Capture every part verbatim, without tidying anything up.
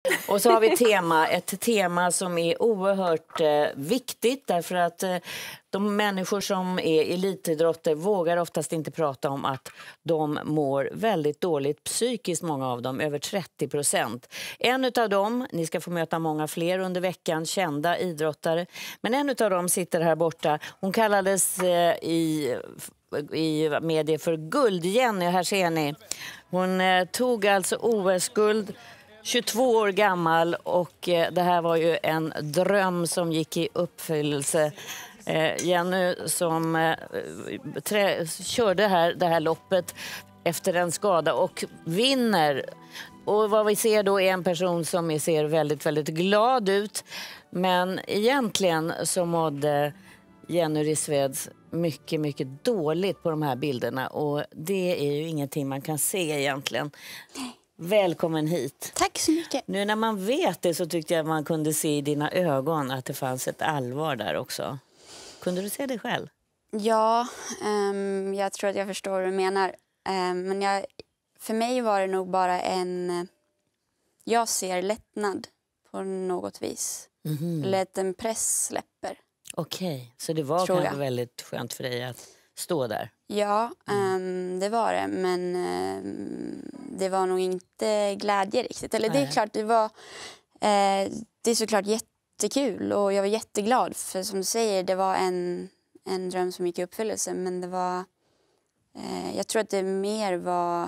Och så har vi tema, ett tema som är oerhört eh, viktigt därför att eh, de människor som är elitidrotter vågar oftast inte prata om att de mår väldigt dåligt psykiskt, många av dem, över trettio procent. En av dem, ni ska få möta många fler under veckan, kända idrottare, men en av dem sitter här borta. Hon kallades eh, i, i medier för Guld-Jenny, här ser ni. Hon eh, tog alltså O S-guld, tjugotvå år gammal, och eh, det här var ju en dröm som gick i uppfyllelse. Eh, Jenny som eh, trä, körde här, det här loppet efter en skada och vinner. Och vad vi ser då är en person som ser väldigt, väldigt glad ut. Men egentligen så mådde Jenny Rissveds mycket, mycket dåligt på de här bilderna. Och det är ju ingenting man kan se egentligen. Välkommen hit. Tack så mycket. Nu när man vet det så tyckte jag man kunde se i dina ögon att det fanns ett allvar där också. Kunde du se det själv? Ja, um, jag tror att jag förstår vad du menar. Um, men jag, för mig var det nog bara en... Jag ser lättnad på något vis. Mm-hmm. Eller en press släpper. Okej, okay. Så det var kanske väldigt skönt för dig att stå där? Ja, mm. um, det var det. Men um, det var nog inte glädje riktigt. Eller Nej. det är klart, det var... Uh, det är såklart jättekul och jag var jätteglad. För som du säger, det var en, en dröm som gick i uppfyllelse. Men det var... Uh, jag tror att det mer var...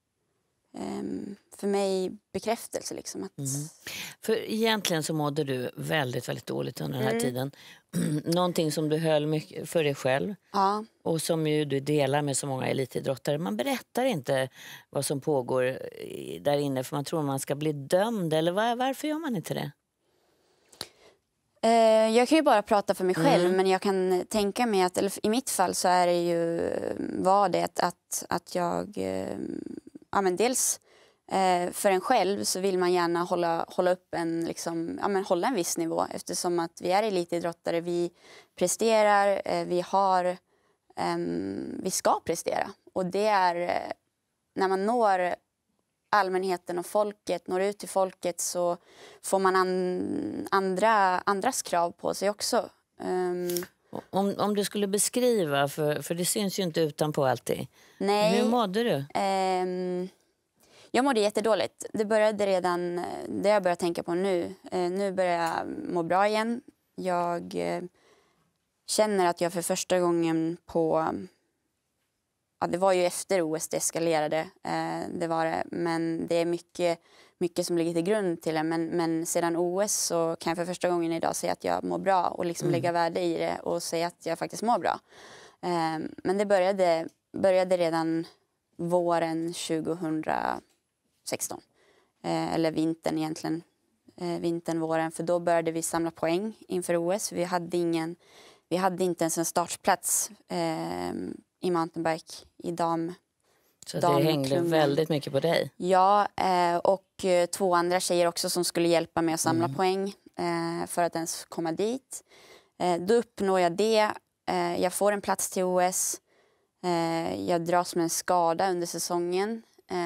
Um, för mig bekräftelse liksom att... Mm. För egentligen så mådde du väldigt, väldigt dåligt under den här mm. tiden. Någonting som du höll mycket för dig själv. Ja. Och som ju du delar med så många elitidrottare. Man berättar inte vad som pågår där inne för man tror man ska bli dömd. Eller var, varför gör man inte det? Uh, jag kan ju bara prata för mig själv. Mm. Men jag kan tänka mig att, eller i mitt fall så är det ju, var det att, att jag, uh, ja men dels... för en själv så vill man gärna hålla, hålla upp en, liksom, ja, men hålla en viss nivå eftersom att vi är elitidrottare, vi presterar, vi har, um, vi ska prestera. Och det är, när man når allmänheten och folket, når ut till folket så får man an, andra, andras krav på sig också. Um, om, om du skulle beskriva, för, för det syns ju inte utanpå alltid. Nej. Hur mådde du? Um, Jag mådde jättedåligt. Det började redan, det jag börjar tänka på nu. Eh, nu börjar jag må bra igen. Jag eh, känner att jag för första gången på... Ja, det var ju efter O S det eskalerade. Eh, det var det. Men det är mycket, mycket som ligger till grund till det. Men, men sedan O S så kan jag för första gången idag säga att jag mår bra. Och liksom mm. lägga värde i det och säga att jag faktiskt mår bra. Eh, men det började, började redan våren tjugohundrasexton. Eh, eller vintern egentligen. Eh, vintern, våren. För då började vi samla poäng inför O S. Vi hade, ingen, vi hade inte ens en startplats eh, i mountainbike i dam. Så det hängde väldigt mycket på dig? Ja, eh, och eh, två andra tjejer också som skulle hjälpa mig att samla mm. poäng eh, för att ens komma dit. Eh, då uppnår jag det. Eh, jag får en plats till O S. Eh, jag dras med en skada under säsongen.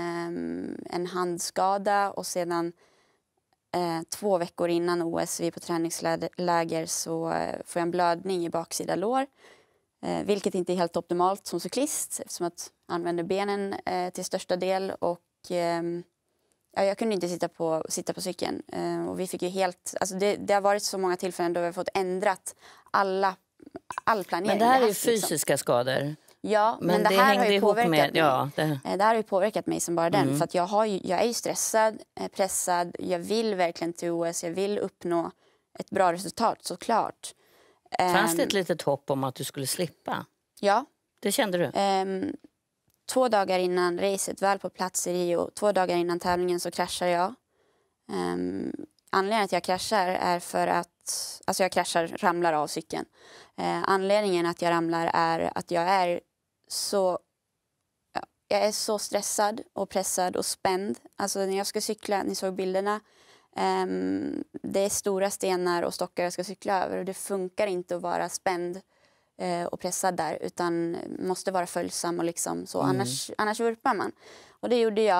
En handskada och sedan eh, två veckor innan O S, vi är på träningsläger, så eh, får jag en blödning i baksida lår. Eh, vilket inte är helt optimalt som cyklist eftersom att jag använder benen eh, till största del. Och eh, ja, jag kunde inte sitta på, sitta på cykeln. Eh, och vi fick ju helt, alltså det, det har varit så många tillfällen då vi har fått ändrat alla, all planering. Men det här är ju haft, fysiska liksom. skador. Ja, men, men det, det här har ju påverkat med, mig. Ja, det. det här har ju påverkat mig som bara den. Mm. För att jag, har ju, jag är ju stressad, pressad. Jag vill verkligen till O S. Jag vill uppnå ett bra resultat, såklart. Fanns um, det ett litet hopp om att du skulle slippa? Ja. Det kände du? Um, två dagar innan racet, väl på plats i Rio. Två dagar innan tävlingen så kraschar jag. Um, anledningen att jag kraschar är för att... Alltså jag kraschar, ramlar av cykeln. Uh, anledningen att jag ramlar är att jag är så... Jag är så stressad och pressad och spänd. Alltså när jag ska cykla, ni såg bilderna. Um, det är stora stenar och stockar jag ska cykla över. Och det funkar inte att vara spänd uh, och pressad där. Utan måste vara följsam och liksom så. Mm. Annars, annars vurpar man. Och det gjorde jag.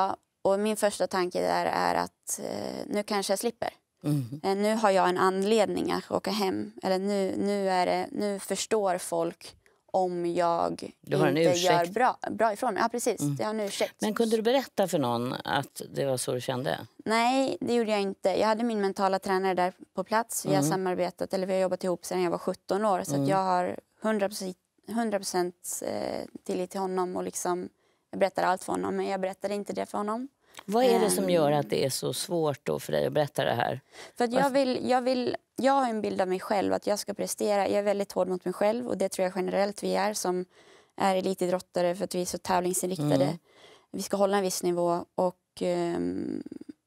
Och min första tanke där är att eh, nu kanske jag slipper. Mm. Eh, nu har jag en anledning att åka hem. Eller nu, nu, är det, nu förstår folk om jag inte gör bra, bra ifrån mig. Ja, precis. Mm. Jag har en ursäkt. Men kunde du berätta för någon att det var så du kände? Nej, det gjorde jag inte. Jag hade min mentala tränare där på plats. Vi har mm. samarbetat, eller vi har jobbat ihop sedan jag var sjutton år. Så mm. att jag har hundra procent tillit till honom. Och liksom, jag berättar allt för honom, men jag berättade inte det för honom. Vad är det som gör att det är så svårt då för dig att berätta det här? För att jag, vill, jag, vill, jag har en bild av mig själv, att jag ska prestera. Jag är väldigt hård mot mig själv, och det tror jag generellt vi är som är elitidrottare, för att vi är så tävlingsinriktade. Mm. Vi ska hålla en viss nivå, och um,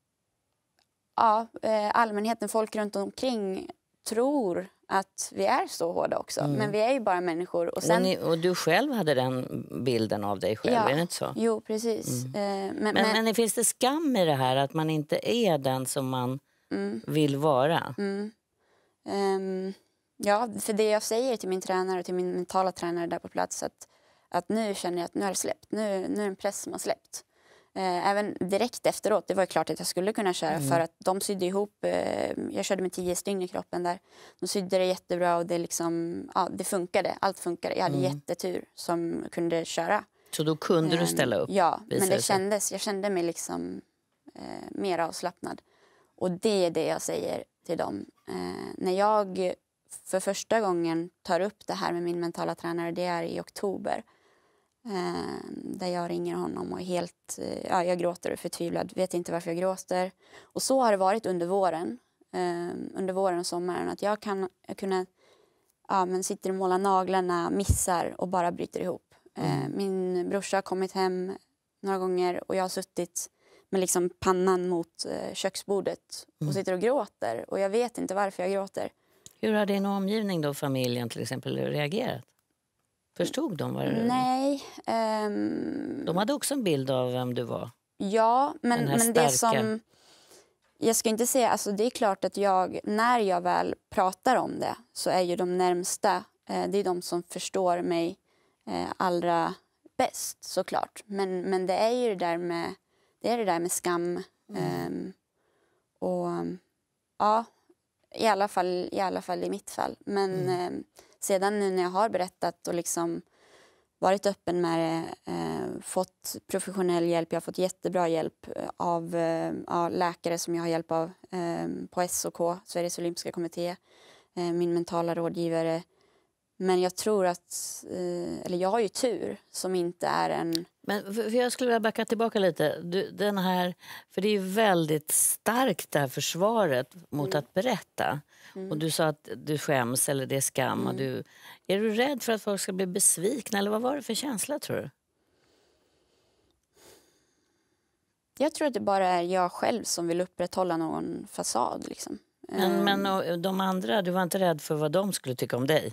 ja, allmänheten, folk runt omkring tror att vi är så hårda också. Mm. Men vi är ju bara människor. Och, sen... och, ni, och du själv hade den bilden av dig själv, ja, är det inte så? Jo, precis. Mm. Eh, men, men, men... men finns det skam i det här att man inte är den som man mm. vill vara? Mm. Um, ja, för det jag säger till min tränare och till min mentala tränare där på plats, att, att nu känner jag att nu har det släppt. Nu, nu är det en press som har släppt. Eh, även direkt efteråt, det var ju klart att jag skulle kunna köra mm. för att de sydde ihop, eh, jag körde med tio stygn i kroppen där. De sydde det jättebra, och det liksom, ja, det funkade, allt funkade. Jag hade mm. jättetur som kunde köra. Så då kunde eh, du ställa upp? Ja, men det kändes, jag kände mig liksom eh, mer avslappnad. Och det är det jag säger till dem. Eh, när jag för första gången tar upp det här med min mentala tränare, det är i oktober. Eh, där jag ringer honom och helt, eh, ja, jag gråter och förtvivlad, vet inte varför jag gråter. Och så har det varit under våren, eh, under våren och sommaren, att jag kan jag kunna, ja, men sitter och målar naglarna, missar och bara bryter ihop. Mm. Eh, min brorsa har kommit hem några gånger, och jag har suttit med liksom pannan mot eh, köksbordet och mm. sitter och gråter, och jag vet inte varför jag gråter. Hur har din omgivning då, familjen till exempel, reagerat? Förstod de vad det... Nej. Um... De hade också en bild av vem du var. Ja, men, men det som... Jag ska inte säga... Alltså det är klart att jag, när jag väl pratar om det, så är ju de närmsta, eh, det är de som förstår mig eh, allra bäst, såklart. Men, men det är ju det där med, det är det där med skam. Mm. Um, och ja, i alla fall, i alla fall i mitt fall. Men... Mm. Eh, Sedan nu när jag har berättat och liksom varit öppen med det, eh, fått professionell hjälp, jag har fått jättebra hjälp av eh, ja, läkare som jag har hjälp av eh, på S O K, Sveriges olympiska kommitté, eh, min mentala rådgivare. Men jag tror att, eh, eller jag har ju tur som inte är en... Men för jag skulle vilja backa tillbaka lite. Du, den här, för det är ju väldigt starkt det här försvaret mot mm. att berätta. Mm. Och du sa att du skäms eller det är skam. Mm. Och du, är du rädd för att folk ska bli besvikna? Eller vad var det för känsla, tror du? Jag tror att det bara är jag själv som vill upprätthålla någon fasad. Liksom. Men, um. men och de andra, du var inte rädd för vad de skulle tycka om dig?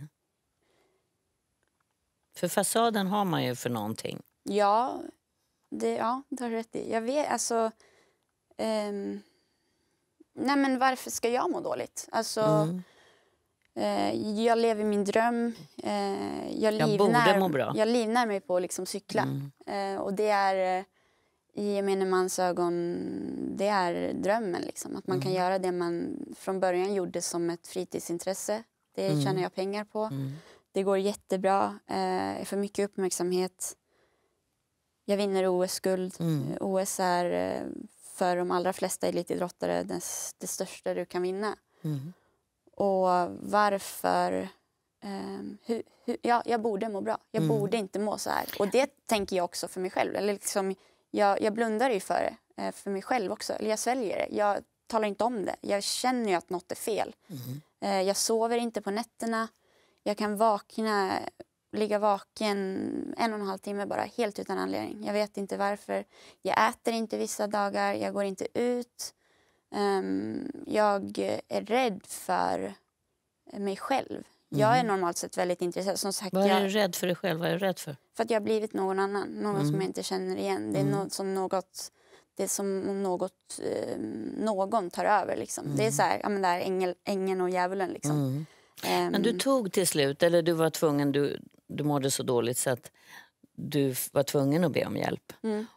För fasaden har man ju för någonting. Ja, det, ja, det har rätt i. Jag vet, alltså... Um, nej, men varför ska jag må dåligt? Alltså, mm. eh, jag lever min dröm. Eh, jag, jag livnär, borde må bra. Jag livnär mig på att liksom cykla. Mm. Eh, och det är, eh, i gemene mans ögon, det är drömmen. Liksom. Att man mm. kan göra det man från början gjorde som ett fritidsintresse. Det mm. tjänar jag pengar på. Mm. Det går jättebra. Eh, jag får mycket uppmärksamhet. Jag vinner O S-guld. Mm. O S är eh, för de allra flesta elitidrottare det, det största du kan vinna. Mm. Och varför... Eh, hu, hu, ja, jag borde må bra. Jag mm. borde inte må så här. Och det tänker jag också för mig själv. Eller liksom, jag, jag blundar ju för det. Eh, för mig själv också. Eller jag sväljer det. Jag talar inte om det. Jag känner ju att något är fel. Mm. Eh, jag sover inte på nätterna. Jag kan vakna, ligga vaken en och en halv timme bara helt utan anledning. Jag vet inte varför. Jag äter inte vissa dagar, jag går inte ut. Um, jag är rädd för mig själv. Mm. Jag är normalt sett väldigt intresserad. Som sagt, vad är jag, du rädd för dig själv? Vad är du rädd för? För att jag har blivit någon annan. Någon mm. som jag inte känner igen. Det är, mm. no, som, något, det är som om något, eh, någon tar över. Liksom. Mm. Det är så här, ja, men där ängel, ängeln och djävulen liksom. Mm. Um, Men du tog till slut, eller du var tvungen, du, du mådde så dåligt så att du var tvungen att be om hjälp. Mm.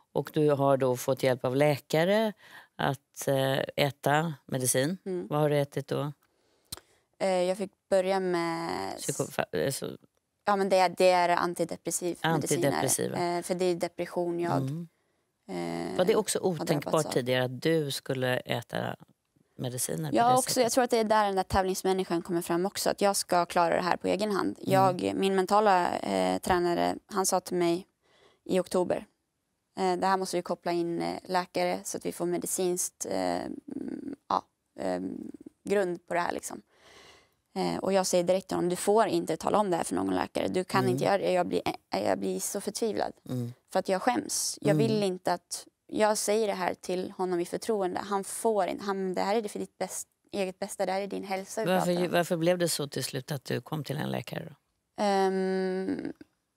Och du har då fått hjälp av läkare att eh, äta medicin. Mm. Vad har du ätit då? Eh, jag fick börja med... Psyko- alltså, Ja, men det, det är antidepressiv Antidepressiva. mediciner. Eh, för det är depression jag... Mm. Eh, Var det också har drabbats otänkbart av. tidigare att du skulle äta mediciner? på Ja, det också, sättet? jag tror att det är där den där tävlingsmänniskan kommer fram också. Att jag ska klara det här på egen hand. Jag, min mentala eh, tränare, han sa till mig i oktober. Eh, det här måste vi koppla in eh, läkare så att vi får medicinskt eh, ja, eh, grund på det här liksom. Eh, och jag säger direkt till honom, du får inte tala om det här för någon läkare. Du kan Mm. inte göra det. Jag blir, jag blir så förtvivlad. Mm. För att jag skäms. Jag Mm. vill inte att... Jag säger det här till honom i förtroende. Han får inte... Han, det här är det för ditt bäst, eget bästa. Det här är din hälsa vi pratar Varför, om. varför blev det så till slut att du kom till en läkare då? Ehm,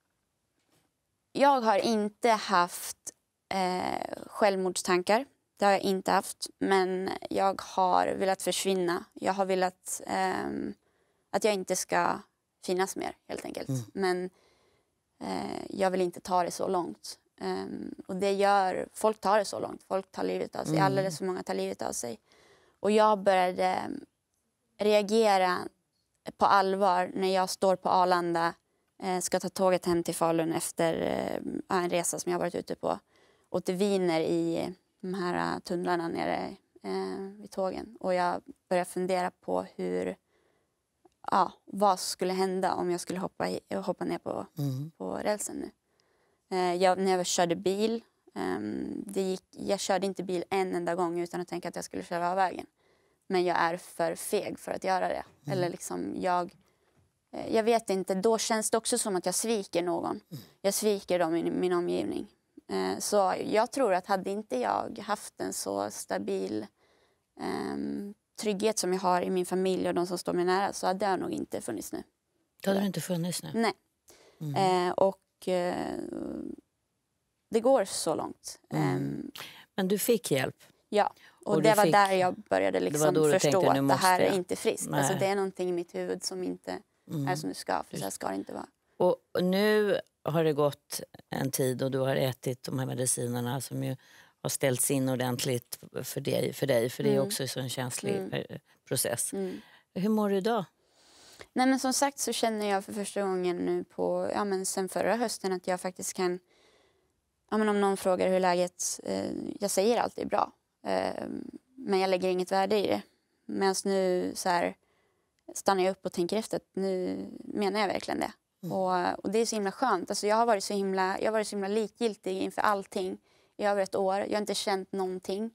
jag har inte haft eh, självmordstankar. Det har jag inte haft. Men jag har velat försvinna. Jag har velat ehm, att jag inte ska finnas mer, helt enkelt. Mm. Men eh, jag vill inte ta det så långt. Um, och det gör, folk tar det så långt. Folk tar livet av sig. Mm. Alldeles för många tar livet av sig. Och jag började reagera på allvar när jag står på Arlanda, eh, ska ta tåget hem till Falun efter eh, en resa som jag varit ute på. Och det viner i de här tunnlarna nere eh, vid tågen. Och jag börjar fundera på hur, ja, vad skulle hända om jag skulle hoppa, i, hoppa ner på, Mm. på rälsen nu. Eh, jag, när jag körde bil, eh, det gick, jag körde inte bil en enda gång utan att tänka att jag skulle köra av vägen. Men jag är för feg för att göra det. Mm. Eller liksom jag, eh, jag vet inte, då känns det också som att jag sviker någon. Mm. Jag sviker dem i min omgivning. Eh, så jag tror att hade inte jag haft en så stabil eh, trygghet som jag har i min familj och de som står mig nära, så hade jag nog inte funnits nu. Det hade det inte funnits nu. Nej. Mm. Eh, och eh, det går så långt. Mm. Eh, Men du fick hjälp. ja, och, Och det du var fick- där jag började liksom då du förstå tänkte, nu att det här måste är jag. inte friskt. Nej. Alltså, det är någonting i mitt huvud som inte Mm. är som det ska. För så här ska det inte vara. Och nu har det gått en tid och du har ätit de här medicinerna som ju har ställts in ordentligt för dig. För, dig, för det är Mm. också så en känslig Mm. eh, process. Mm. Hur mår du idag? Nej, men som sagt så känner jag för första gången nu på, ja, men sen förra hösten att jag faktiskt kan, ja, men om någon frågar hur läget, eh, jag säger alltid bra. Eh, men jag lägger inget värde i det. Medan nu så här, stannar jag upp och tänker efter att nu menar jag verkligen det. Mm. Och, och det är så himla skönt. Alltså jag har varit så himla, jag har varit så himla likgiltig inför allting i över ett år. Jag har inte känt någonting.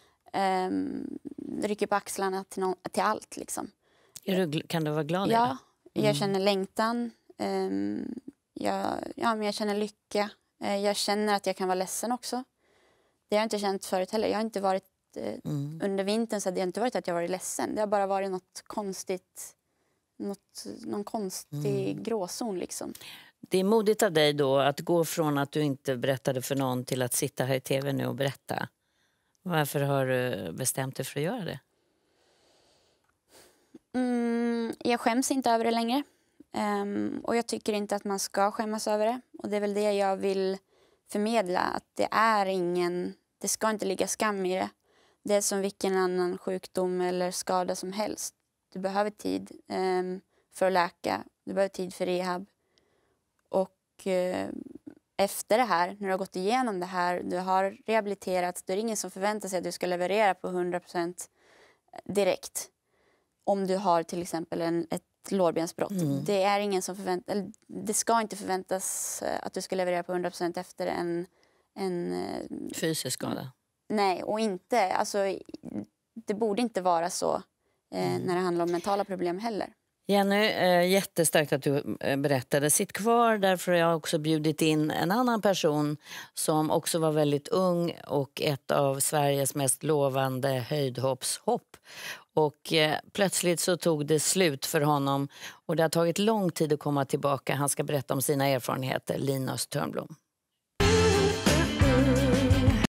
Um, rycker på axlarna till, no- till allt liksom. Är du, gl- kan du vara glad i Ja, det? jag känner längtan. Um, jag, ja, men jag känner lycka. Uh, jag känner att jag kan vara ledsen också. Det har jag inte känt förut heller. Jag har inte varit, uh, Mm. under vintern så hade jag inte varit att jag varit ledsen. Det har bara varit något konstigt, något, någon konstig Mm. gråzon liksom. Det är modigt av dig då att gå från att du inte berättade för någon till att sitta här i tv nu och berätta. Varför har du bestämt dig för att göra det? Mm, jag skäms inte över det längre. Ehm, och jag tycker inte att man ska skämmas över det. Och det är väl det jag vill förmedla. Att det är ingen, det ska inte ligga skam i det. Det är som vilken annan sjukdom eller skada som helst. Du behöver tid ehm, för att läka. Du behöver tid för rehab. Och eh, efter det här, när du har gått igenom det här, du har rehabiliterats, då är det ingen som förväntar sig att du ska leverera på hundra procent direkt. Om du har till exempel en, ett lårbensbrott. Mm. Det är ingen som förväntar, eller det ska inte förväntas att du ska leverera på hundra procent efter en, en eh, Fysisk skada? nej, och inte, alltså det borde inte vara så eh, Mm. när det handlar om mentala problem heller. Jenny, eh, jättestarkt att du eh, berättade. Sitt kvar, därför har jag också bjudit in en annan person som också var väldigt ung och ett av Sveriges mest lovande höjdhoppshopp. Och eh, plötsligt så tog det slut för honom och det har tagit lång tid att komma tillbaka. Han ska berätta om sina erfarenheter, Linus Törnblom.